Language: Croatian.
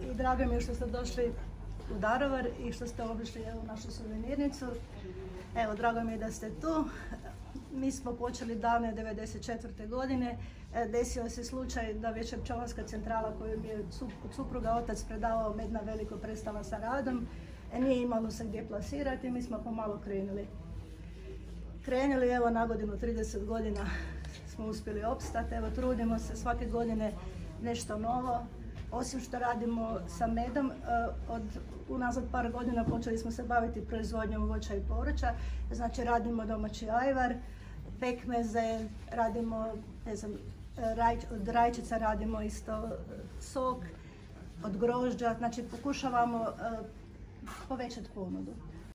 i drago mi je što ste došli u Daruvar i što ste obišli našu suvenirnicu. Evo, drago mi je da ste tu. Mi smo počeli davne 1994. godine. Desio se slučaj da Večer pčelarska centrala koju mi je supruga otac predavao med na veliko prestala sa radom. Nije imalo se gdje plasirati, mi smo pomalo krenuli, evo na godinu 30 godina smo uspjeli opstati. Evo, trudimo se svake godine nešto novo. Osim što radimo sa medom, unazad par godina počeli smo se baviti proizvodnjom voća i povrća. Znači radimo domaći ajvar, pekmeze, radimo, ne znam, od rajčica radimo isto sok, od grožđa. Znači pokušavamo povećati ponudu.